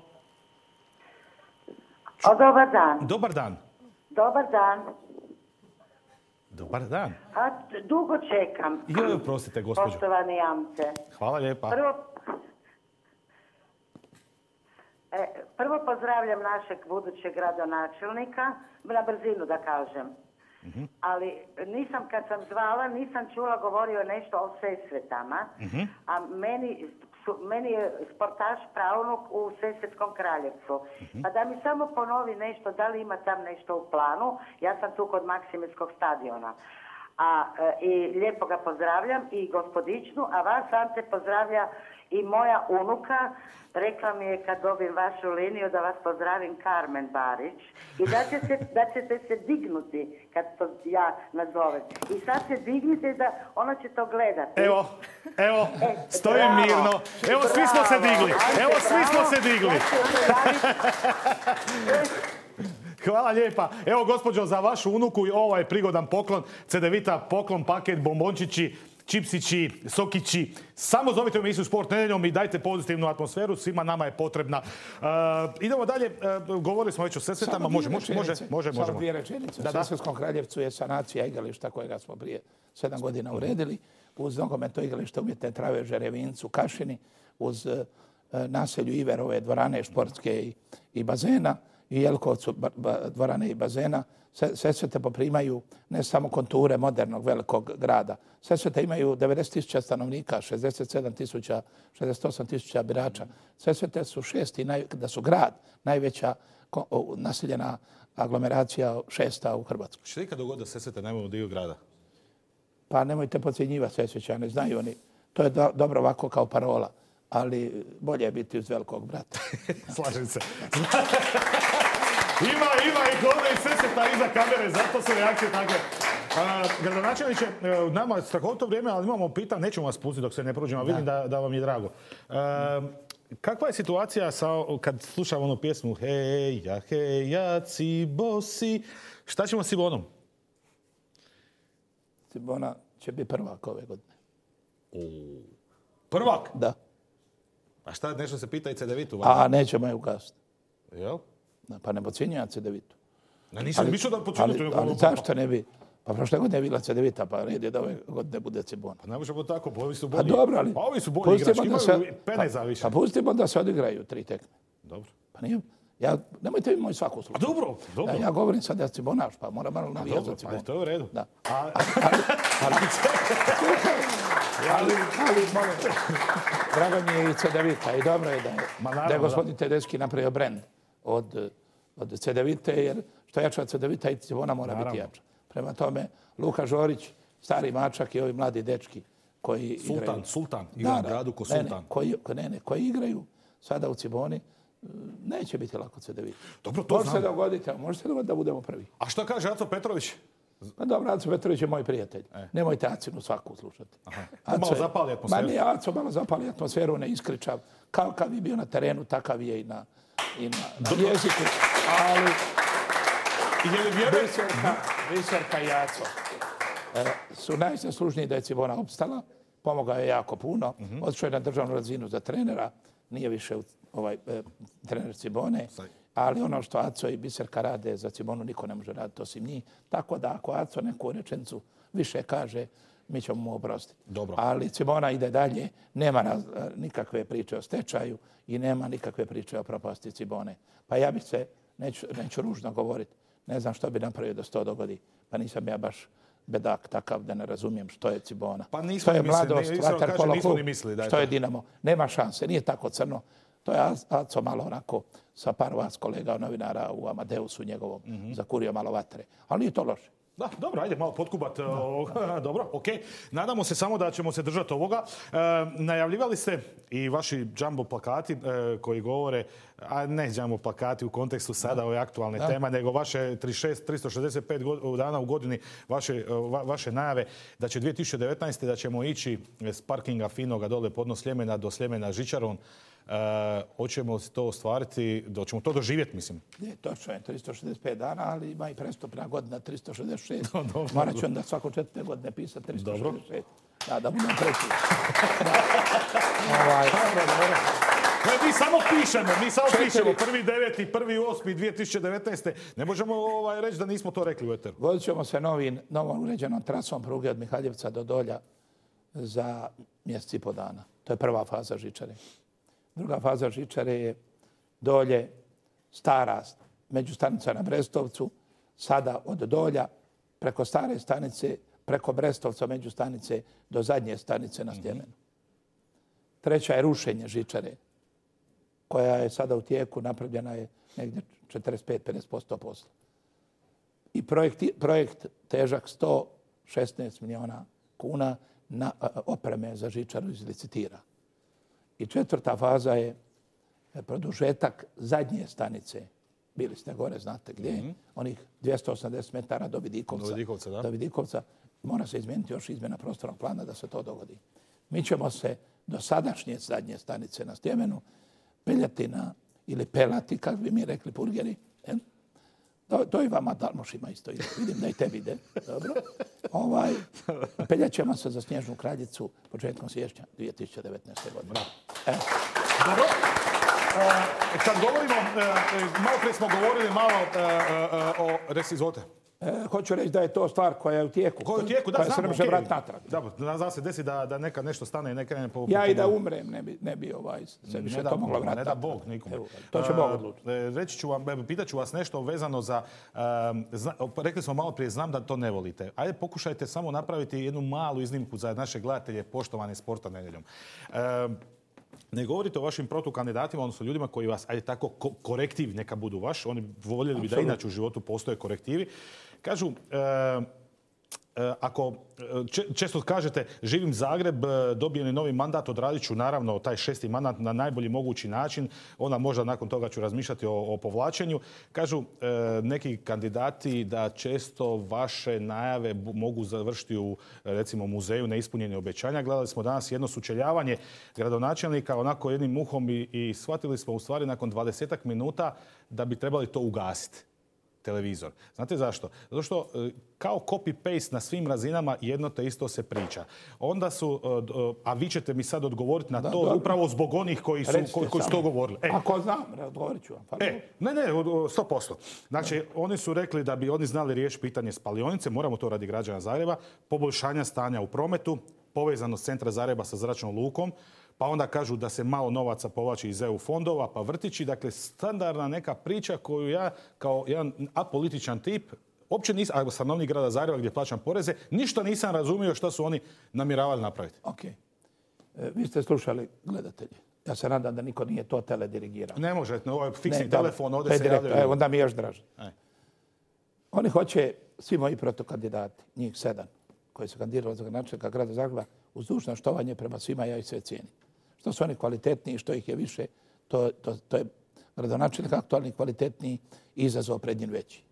Dobar dan. Dobar dan. Dobar dan. Dobar dan. Dugo čekam. Prostite, gospođo. Poštovani jamce. Hvala lijepa. Prvo pozdravljam našeg budućeg gradonačelnika, na brzinu da kažem. Ali nisam, kad sam zvala, nisam čula govorio nešto o Sesvetama, a meni je sportaš pravnuk u Sesvetskom Kraljevcu. Pa da mi samo ponovi nešto, da li ima tam nešto u planu. Ja sam tu kod Maksimirskog stadiona. I lijepo ga pozdravljam i gospodičnu, a vas, Ante, pozdravlja i moja unuka. Rekla mi je kad dobijem vašu liniju da vas pozdravim, Karmen Barić, i da ćete se dignuti kad to ja nazovem. I sad se dignite da ona će to gledati. Evo, stojim mirno. Evo, svi smo se digli. Hvala lijepa. Evo, gospođo, za vašu unuku ovaj prigodan poklon. Cedevita poklon, paket, bombončići, čipsići, sokići. Samo zovite u emisiju Sport nedjeljom i dajte pozitivnu atmosferu. Svima nama je potrebna. Idemo dalje. Govorili smo već o Sesvetama. Može. Samo dvije rečenice. U Sesvetskom Kraljevcu je sanacija igrališta kojega smo prije 7 godina uredili. Uz nogometno igralište umjetne trave u Žerevincu, Kašini, uz naselju Iverove dvorane športske i bazena, i Jelkovcu dvorane i bazena. Sesvete poprimaju ne samo konture modernog velikog grada. Sesvete imaju 90.000 stanovnika, 68 tisuća birača. Sesvete su da su grad, najveća naseljena aglomeracija, 6. u Hrvatskoj. Što je ikad dogodilo da Sesvete nemaju dio grada? Pa nemojte podcjenjivati Sesvećane, znaju oni. To je dobro ovako kao parola, ali bolje je biti uz velikog brata. Slažem se. Ima i ovdje i Sesveta iza kamere, zato su reakcije takve. Gradonačelniče, nama je strahovito vrijeme, ali imamo pitanje, nećemo vas pustiti dok se ne prođemo, vidim da vam je drago. Kakva je situacija kad slušamo onu pjesmu Heja, Cibosi, šta ćemo s Cibonom? Cibona će biti prvak ove godine. Prvak? Da. A šta, nešto se pita i Cedevitu? A nećemo je ugasiti. Jel? Pa ne podcjenjujem Cedevitu. Nisam mislio da podcjenjujete. Ali zašto ne bi? Pa prošle godine je bila Cedevita, pa red je da ove godine bude Cibona. Pa ne možemo tako, pa ovi su bolji. Pa dobro, ali... Pa ovi su bolji igrački, imaju pene za više. Pa pustimo da se odigraju 3 tekme. Dobro. Pa nije... Nemojte vi moj svaku slučaju. A dobro. Ja govorim sad da je Cibonaš, pa moram malo navijati za Cibonu. Pa to je u redu. Da. Ali molim, drago mi je i Cedevita i dobro je da je gospodin Tedeschi napravio brend od Cedevite, jer što jača od Cedevita i Cibona mora biti jača. Prema tome, Luka Žorić, stari mačak i ovi mladi dečki koji igraju. Sultan, igra u gradu ko Sultan. Koji igraju sada u Ciboni, neće biti lako Cedevita. Dobro, to znam. Može se dogoditi da budemo prvi. A što kaže Aco Petrović? Pa dobro, Aco Petrović je moj prijatelj. Nemojte Acinu svaku slušati. Malo zapali atmosferu. Ma ne, Aco malo zapali atmosferu, ne iskričav. Kao kad je bio na terenu, takav je i na jeziku. Ali Biserka i Aco su najzaslužniji da je Cibona opstala. Pomogao je jako puno. Otišao je na državnu razinu za trenera. Nije više trener Cibone. Ali ono što Aco i Biserka rade za Cibonu, niko ne može raditi osim njih. Tako da ako Aco neku rečenicu više kaže, mi ćemo mu oprostiti. Ali Cibona ide dalje, nema nikakve priče o stečaju i nema nikakve priče o propasti Cibone. Pa ja bih se, neću ružno govoriti, ne znam što bi napravio da se to dogodi. Pa nisam ja baš bedak takav da ne razumijem što je Cibona. Što je mladost, vaterpolo klub, što je Dinamo. Nema šanse, nije tako crno. To je Aco malo onako sa par vas kolega novinara u Amadeusu njegovom zakurio malo vatre. Ali nije to loše. Da, dobro, ajde malo potkubat. Dobro, okej. Nadamo se samo da ćemo se držati ovoga. Najavljivali ste i vaši jumbo plakati koji govore, a ne jumbo plakati u kontekstu sada ove aktualne teme, nego vaše 365 dana u godini, vaše najave da će 2019. da ćemo ići s parkinga finoga dole podno Sljemena do Sljemena žičarom. Hoćemo to ostvariti, hoćemo to doživjeti, mislim. Ne, točno je, 365 dana, ali ima i prestupna godina 366. Morat ću onda svako 4. godine pisati 366. Da budem treći. Mi samo pišemo, 1.9., 1.8., 2019. Ne možemo reći da nismo to rekli u eteru. Vodit ćemo se novom uređenom trasom pruge od Mihaljevca do Dolja za mjesec i po dana. To je prva faza žičare. Druga faza žičare je Dolje, stara međustanica na Brestovcu, sada od Dolja preko stare stanice, preko Brestovca među stanice do zadnje stanice na Sljemenu. Treća je rušenje žičare, koja je sada u tijeku, napravljena je negdje 45-50% posla. I projekt težak 116 miliona kuna na opreme za žičaru izlicitira. I četvrta faza je produžetak zadnje stanice. Bili ste gore, znate gdje, onih 280 metara do Vidikovca. Do Vidikovca mora se izmijeniti još izmjena prostornog plana da se to dogodi. Mi ćemo se do sadašnje zadnje stanice na Sljemenu peljati ili pelati, kako bi mi rekli purgeri. To i vama Dalmošima isto ide. Vidim da i tebi ide. Dobro. Peljat ćemo se za Snježnu Kraljicu početkom siječnja 2019. godine. Dobro. Kad govorimo, malo prije smo govorili malo o izvolite. Hoću reći da je to stvar koja je u tijeku. Koja je u tijeku, da, koja se ne može vratiti natrag. Da, zna se desi da nekad nešto stane i nekad ne po... Ja i da umrem ne bi se više to moglo vratiti. Ne da Bog nikome. To će Bog odlučiti. Reći ću vam, pitat ću vas nešto vezano za... Rekli smo malo prije, znam da to ne volite. Ajde, pokušajte samo napraviti jednu malu iznimku za naše gledatelje poštovane Sporta nedjeljom. Ne govorite o vašim protukandidatima, odnosno ljudima koji vas, ajde tako, korektivi neka budu vaš. Oni voljeli bi da inače u životu postoje korektivi. Kažu, ako često kažete živim Zagreb, dobijem novi mandat, odradit ću naravno taj 6. mandat na najbolji mogući način, onda možda nakon toga ću razmišljati o povlačenju. Kažu neki kandidati da često vaše najave mogu završiti u recimo muzeju neispunjene obećanja. Gledali smo danas jedno sučeljavanje gradonačelnika onako jednim uhom i shvatili smo u stvari nakon 20 minuta da bi trebali to ugasiti. Televizor. Znate zašto? Zato što kao copy-paste na svim razinama jedno te isto se priča. Onda su, a vi ćete mi sad odgovoriti na to upravo zbog onih koji su to govorili. Ako znam, odgovorit ću vam. Ne, 100%. Znači, oni su rekli da bi oni znali riješiti pitanje spalionice, moramo to radi građana Zagreba, poboljšanja stanja u prometu, povezanost centra Zagreba sa zračnom lukom, pa onda kažu da se malo novaca povlači iz EU fondova, pa vrtići. Dakle, standardna neka priča koju ja kao jedan apolitičan tip, uopće nisam, a stanovnik grada Zagreba gdje plaćam poreze, ništa nisam razumio što su oni namjeravali napraviti. Ok. Vi ste slušali gledatelji. Ja se nadam da niko nije to teledirigirao. Ne može, ovo je fiksni telefon, ovdje se javljaju. Onda mi je još draže. Oni hoće, svi moji protokandidati, njih 7, koji su kandidirali za gradonačelnika grada Zagreba, uz dužno štovanje prema svima, ja ih sve cijenim. Što su oni kvalitetniji, što ih je više, to je gradonačelnik aktualni kvalitetniji i izazov pred njim veći.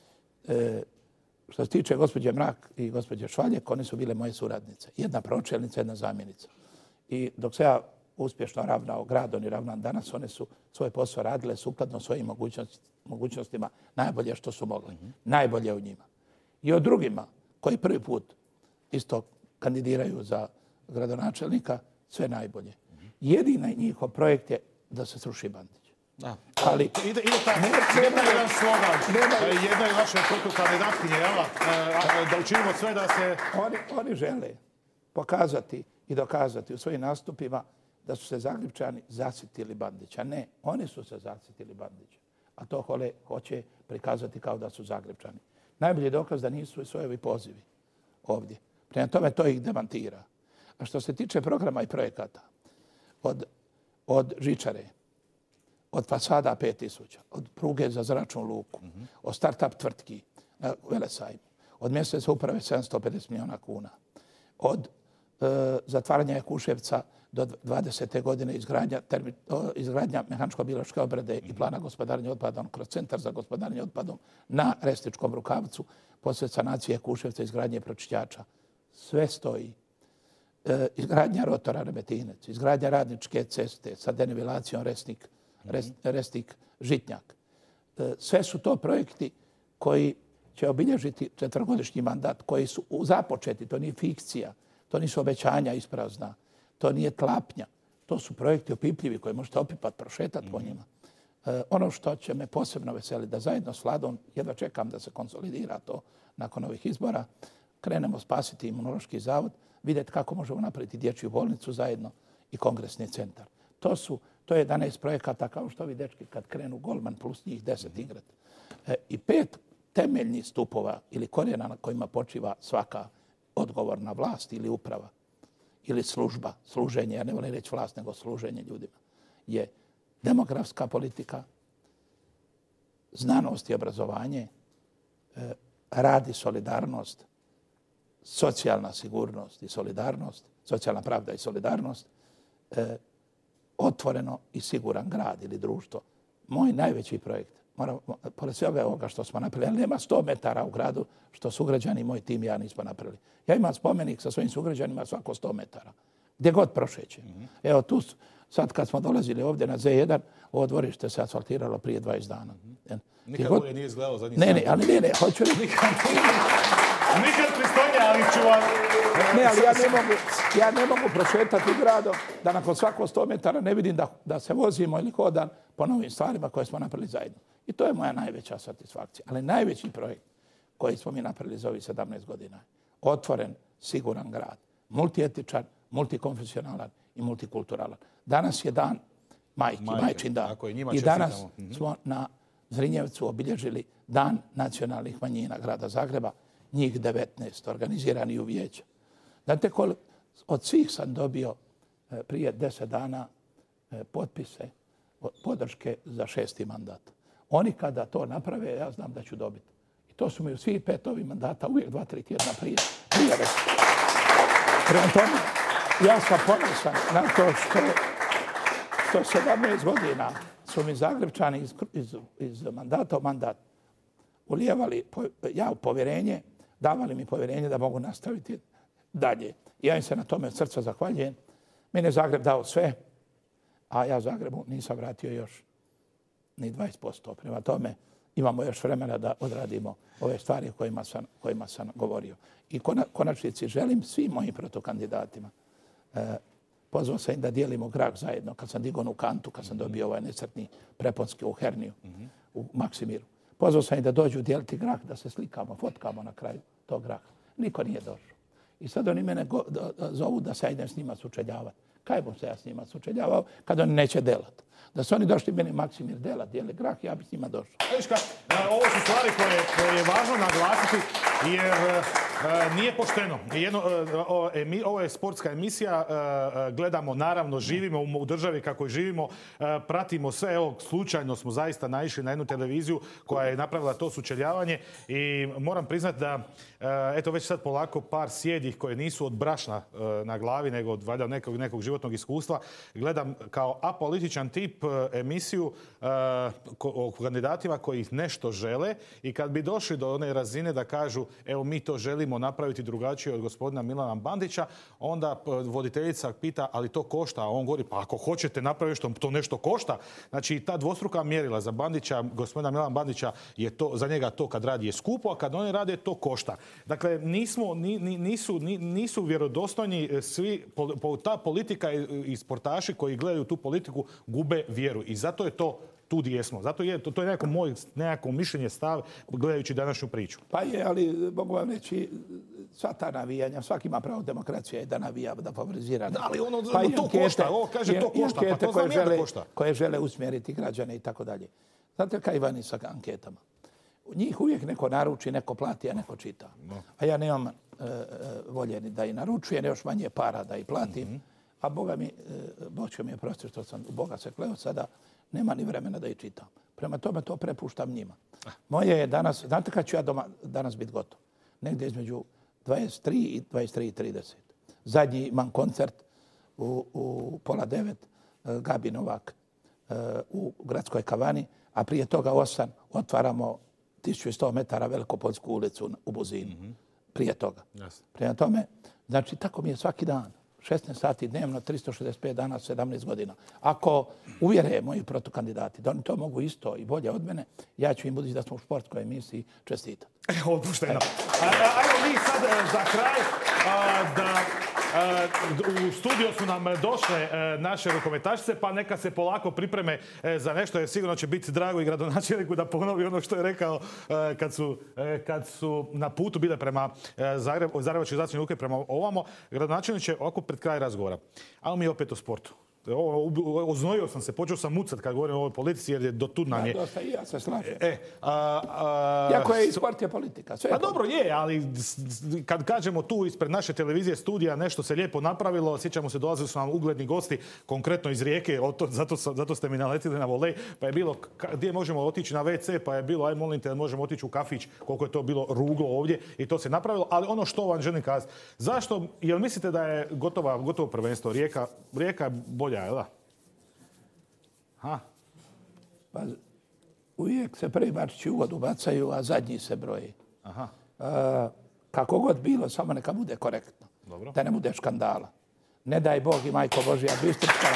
Što se tiče gospođe Mrak i gospođe Švaljek, one su bile moje suradnice. Jedna pročelnica, jedna zamjenica. I dok se ja uspješno ravnao gradom i ravnam danas, one su svoj posao radile sukladno svojim mogućnostima najbolje što su mogli. Najbolje u njima. I o drugima koji prvi put isto kandidiraju za gradonačelnika, sve najbolje. Jedina njihov projekt je da se sruši Bandić. Ali ide jedan slogan. Jedna je vaša protukandidatkinja, da učinimo sve da se... Oni žele pokazati i dokazati u svojim nastupima da su se Zagrepčani zasitili Bandića. Ne, oni su se zasitili Bandića. A to hoće prikazati kao da su Zagrepčani. Najbolji dokaz da nisu i svojevi pozivi ovdje. Prema tome to ih demantira. A što se tiče programa i projekata, od žičare, od fasada 5000, od pruge za zračnu luku, od start-up tvrtki na Velesajmu, od mjesece uprave 750 miliona kuna, od zatvaranja Jakuševca do 20. godine izgradnja mehaničko-biološke obrade i plana gospodarenja otpadom kroz centar za gospodarenje otpadom na Restičkom Rukavcu, poslije sanacije Jakuševca, izgradnje pročišćača. Sve stoji. Izgradnja rotora Remetinec, izgradnja radničke ceste sa denivilacijom Restik-Žitnjak. Sve su to projekti koji će obilježiti 4-godišnji mandat, koji su započeti, to nije fikcija, to nisu obećanja isprazna, to nije tlapnja, to su projekti opipljivi koji možete opipati, prošetati po njima. Ono što će me posebno veseliti, da zajedno s Vladom, jedva čekam da se konsolidira to nakon ovih izbora, krenemo spasiti Imunološki zavod, vidjeti kako možemo napraviti dječju bolnicu zajedno i kongresni centar. To je 11 projekata, kao što ovi dečki kad krenu golman plus njih 10 igrati. I 5 temeljnih stupova ili korijena na kojima počiva svaka odgovorna vlast ili uprava ili služba, služenje, ja ne volim reći vlast, nego služenje ljudima, je demografska politika, znanost i obrazovanje, rad i solidarnost, socijalna sigurnost i solidarnost, socijalna pravda i solidarnost, otvoreno i siguran grad ili društvo. Moj najveći projekt, pored svega ovoga što smo napravili, ali nema 100 metara u gradu što sugrađani, moj tim i ja nismo napravili. Ja imam spomenik sa svojim sugrađanima svako 100 metara, gdje god prošeće. Evo tu, sad kad smo dolazili ovdje na Z1, ovo dvorište se asfaltiralo prije 20 dana. Nikad ovo nije izgledalo za njih. Ne, hoću reći. Nikad pristojnije, ali ću vam... Ne, ali ja ne mogu prošetati gradom da nakon svako 100 metara ne vidim da se vozimo ili hodam po novim stvarima koje smo napravili zajedno. I to je moja najveća satisfakcija. Ali najveći projekt koji smo mi napravili za ovih 17 godina je otvoren, siguran grad. Multietičan, multikonfesionalan i multikulturalan. Danas je dan majčin dan. I danas smo na Zrinjevcu obilježili Dan nacionalnih manjina grada Zagreba, njih 19, organizirani u vijeća. Znate koliko, od svih sam dobio prije 10 dana potpise podrške za 6. mandat. Oni kada to naprave, ja znam da ću dobiti. I to su mi u svih 5 ovih mandata uvijek 2-3 tjedna prije rekli. Prema tome, ja sam ponosan na to što 17 godina su mi Zagrebčani iz mandata u mandat ulijevali povjerenje, davali mi povjerenje da mogu nastaviti dalje. Ja im se na tome od srca zahvaljujem. Meni je Zagreb dao sve, a ja Zagrebu nisam vratio još ni 20%. Prema tome imamo još vremena da odradimo ove stvari o kojima sam govorio. I konačnici želim svim mojim protukandidatima. Pozvao sam im da dijelimo grah zajedno. Kad sam digao u kantu, kad sam dobio ovaj nesretni preponski u herniju u Maksimiru. Pozvao sam im da dođu dijeliti grah, da se slikamo, fotkamo na kraju tog graha. Niko nije došao. I sad oni mene zovu da se idem s njima sučeljavati. Kaj bom se ja s njima sučeljavao kad oni neće delat? Da su oni došli meni Maksimir delat, dijeli grah, ja bi s njima došao. Ovo su stvari koje je važno naglasiti jer nije pošteno. Ovo je sportska emisija, gledamo, naravno, živimo u državi kako živimo, pratimo sve. Evo, slučajno smo zaista naišli na jednu televiziju koja je napravila to sučeljavanje i moram priznati da, eto, već sad polako par sjedih koje nisu od brašna na glavi, nego od valjda nekog životnog iskustva, gledam kao apolitičan tip emisiju o kandidatima koji nešto žele i kad bi došli do one razine da kažu evo mi to želimo napraviti drugačije od gospodina Milana Bandića, onda voditeljica pita ali to košta, a on govori pa ako hoćete napraviti što to nešto košta. Znači ta dvostruka mjerila za Bandića, gospodina Milana Bandića je to, za njega to kad radi je skupo, a kad oni rade to košta. Dakle, nisu vjerodostojni svi, ta politika i sportaši koji gledaju tu politiku gube vjeru i zato je to tu gdje smo. Zato je to je nekako mišljenje, stav gledajući današnju priču. Pa je, ali mogu vam reći, sva ta navijanja, svaki ima pravo demokracija i da navija, da favorizira. Da, ali to košta, ovo kaže to košta, pa to znam ja da košta. Koje žele usmjeriti građane i tako dalje. Znate kaj vani sa anketama? Njih uvijek neko naruči, neko plati, a neko čita. A ja nemam volje ni da i naručujem, još manje para da i platim. A Bog će mi je prostiti što sam u Boga se kleo, sada nema ni vremena da i čitam. Prema tome to prepuštam njima. Moje je danas, znate kad ću ja danas biti gotov? Negdje između 23 i 23:30. Zadnji imam koncert u 8:30, Gabi Novak u Gradskoj kavani, a prije toga 8 otvaramo 1100 metara Velikopolsku ulicu u Buzinu. Prije toga. Prema tome, znači tako mi je svaki dan. 16 sati dnevno, 365 dana, 17 godina. Ako uvjere moji protukandidati da oni to mogu isto i bolje od mene, ja ću im budući da smo u športskoj emisiji čestitati. Opušteno. Ajmo mi sad za kraj u studio su nam došle naše rukometašice, pa neka se polako pripreme za nešto, jer sigurno će biti drago i gradonačelniku da ponovi ono što je rekao kad su na putu bile prema Zagrebačkoj zračnoj luke prema ovamo. Gradonačelnik će ovako pred kraj razgovora. Ajmo mi opet o sportu. Oznojio sam se, počeo sam mucat kad govorim o ovoj politici jer je do tud nam je. Dosta i ja se slažem. Jako je i sport je politika. Pa dobro je, ali kad kažemo tu ispred naše televizije studija nešto se lijepo napravilo, sjećamo se, dolazili su nam ugledni gosti, konkretno iz Rijeke, zato ste mi naletili na volej, pa je bilo gdje možemo otići na WC, pa je bilo aj molim te da možemo otići u kafić, koliko je to bilo ruglo ovdje i to se napravilo, ali ono što vam želim kazati, zašto, jel mislite da je gotovo prvenstvo? Rijeka je bolja, jel da? Pa, uvijek se prvi mačići u vodu bacaju, a zadnji se broji. Kako god bilo, samo neka bude korektno. Dobro. Da ne bude škandala. Ne daj Bog i majko Božja Bistrička.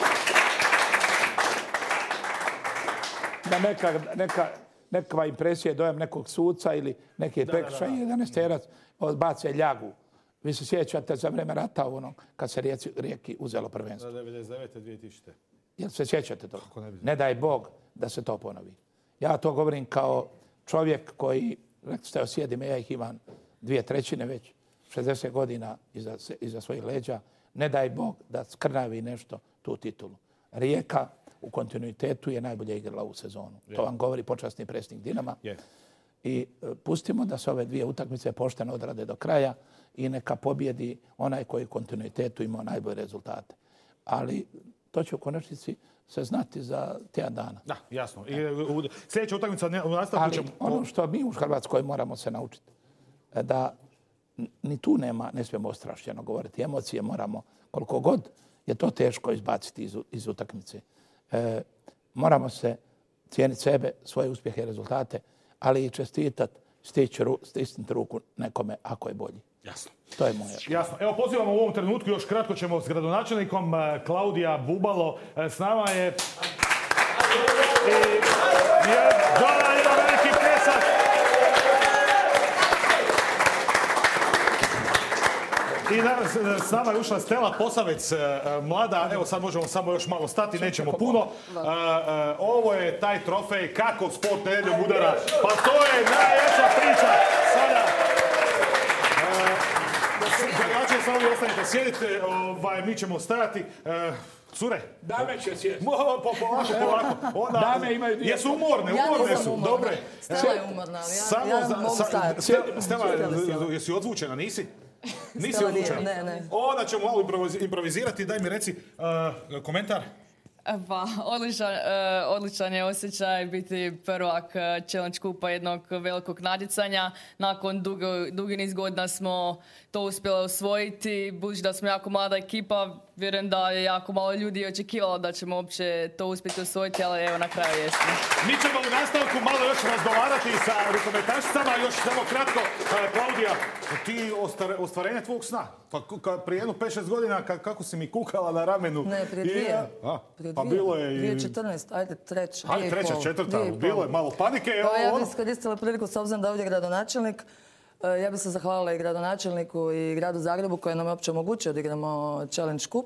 Da neka impresija dojam nekog suca ili neke prekšaje, 11-terac bace ljagu. Vi se sjećate za vreme rata kad se Rijeki uzelo prvenstvo. 99. 2000. Jel se sjećate toga? Ne daj Bog da se to ponovi. Ja to govorim kao čovjek koji, rekli ste, osjedi me, ja ih imam 2/3 već, 60 godina iza svojih leđa. Ne daj Bog da skrnavi nešto tu titulu. Rijeka u kontinuitetu je najbolje igrala u sezonu. To vam govori počasni predsjednik Dinama. I pustimo da se ove dvije utakmice pošteno odrade do kraja i neka pobjedi onaj koji u kontinuitetu ima najbolje rezultate. Ali to će u konačnici se znati za tjedan dana. Da, jasno. I sljedeća utakmica u nastavku ćemo... Ali ono što mi u Hrvatskoj moramo se naučiti, da ni tu ne smijemo ostrašćeno govoriti. Emocije moramo, koliko god je to teško izbaciti iz utakmice. Moramo se cijeniti sebe, svoje uspjehe i rezultate, ali i čestitati, stisnuti ruku nekome ako je bolji. Jasno. To je moje. Jasno. Evo, pozivamo u ovom trenutku, još kratko ćemo s gradonačelnikom Klaudija Bubalo. S nama je... Dora, jedan veliki pljesak. I s nama je ušla Stela Posavec, mlada. Evo sad možemo samo još malo stati, nećemo puno. Ovo je taj trofej kako sport nedjeljom udara. Pa to je najjača priča sada. Gradonačelnik, samo vi ostanite, sjedite, mi ćemo stajati. Cure? Dame će sjesti. Polako. Dame imaju... Jesu umorne su. Dobre. Stela je umorna, ali ja mogu stajati. Stela, jesi odzvučena, nisi? Nisi odlučena? Ne. Onda ćemo malo improvizirati. Daj mi reci komentar. Pa, odličan je osjećaj biti prvak Challenge Kupa jednog velikog natjecanja. Nakon dugi niz godina smo to uspjeli osvojiti. Budući da smo jako mlada ekipa, vjerujem da je jako malo ljudi očekivalo da ćemo uopće to uspjeti osvojiti, ali evo na kraju jesmo. Mi ćemo u nastavku malo još razgovarati sa rukometašicama. Još samo kratko, Klaudija, ti ostvarenje tvojeg sna. Pa prije jedno 5-6 godina kako si mi kukala na ramenu. Ne, prije dvije. Pa bilo je i... 2014, ajde treća. Ajde treća, četvrta. Bilo je malo panike. Ja bih iskoristila priliku s obzirom da je ovdje gradonačelnik. Ja bih se zahvalila i gradonačelniku i gradu Zagrebu koji nam je uopće omogućio da igramo Challenge Cup.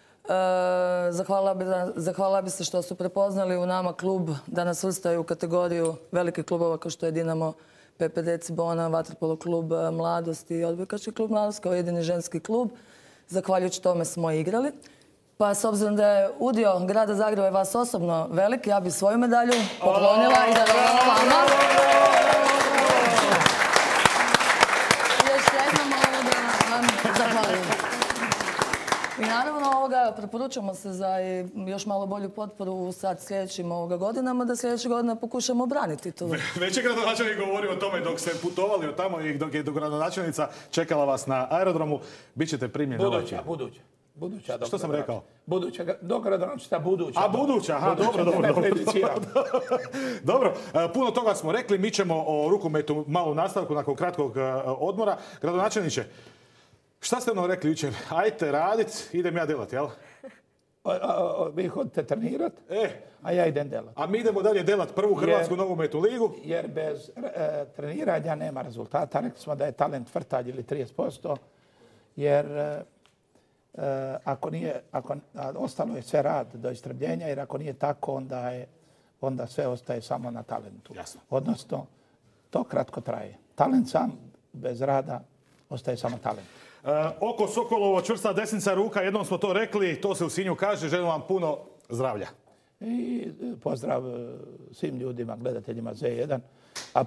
Zahvalila bi se što su prepoznali u nama klub da nas vrstaju u kategoriju velikih klubova kao što je Dinamo, PPD Cibona, Vaterpolo klub Mladost i Odbojkaški klub Mladost kao jedini ženski klub. Zahvaljujući tome smo igrali. Pa s obzirom da je udio grada Zagreba i vas osobno velik, ja bih svoju medalju poklonila i darovala vama. Još jednom vam zahvaljujem. I naravno preporučamo se za još malo bolju potporu sad sljedećim godinama, da sljedeće godine pokušamo braniti tu. Već je gradonačelnik govorio o tome dok ste putovali od tamo i dok je gradonačelnica čekala vas na aerodromu. Bićete primljeni. Buduća. Što sam rekao? Buduća, dogradonačelnica buduća. A buduća, aha, dobro. Puno toga smo rekli, mi ćemo o rukometu malo u nastavku nakon kratkog odmora. Gradonačelniče, šta ste rekli jučer? Ajte radit, idem ja delat, jel? Vi hodite trenirat, a ja idem delat. A mi idemo dalje delat prvu Hrvatsku nogometnu ligu? Jer bez treniranja nema rezultata. Rekli smo da je talent vrtalj ili 30%, jer ostalo je sve rad do istrebljenja, jer ako nije tako, onda sve ostaje samo na talentu. Jasno. Odnosno, to kratko traje. Talent sam bez rada ostaje samo talent. Oko Sokolovo, čvrsta desnica ruka, jednom smo to rekli, to se u Sinju kaže, želim vam puno zdravlja. I pozdrav svim ljudima, gledateljima Z1, a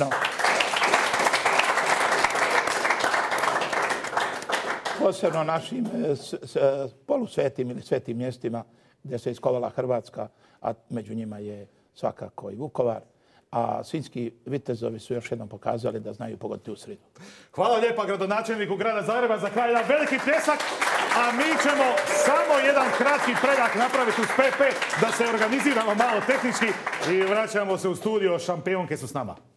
posebno našim polusvetim ili svetim mjestima gdje se iskovala Hrvatska, a među njima je svakako i Vukovar. A sinjski vitezovi su još jednom pokazali da znaju pogoditi u sridu. Hvala lijepa gradonačelniku grada Zagreba. Za kraj jedan veliki pljesak, a mi ćemo samo jedan kratki predah napraviti uz PP da se organiziramo malo tehnički i vraćamo se u studio. Šampionke su s nama.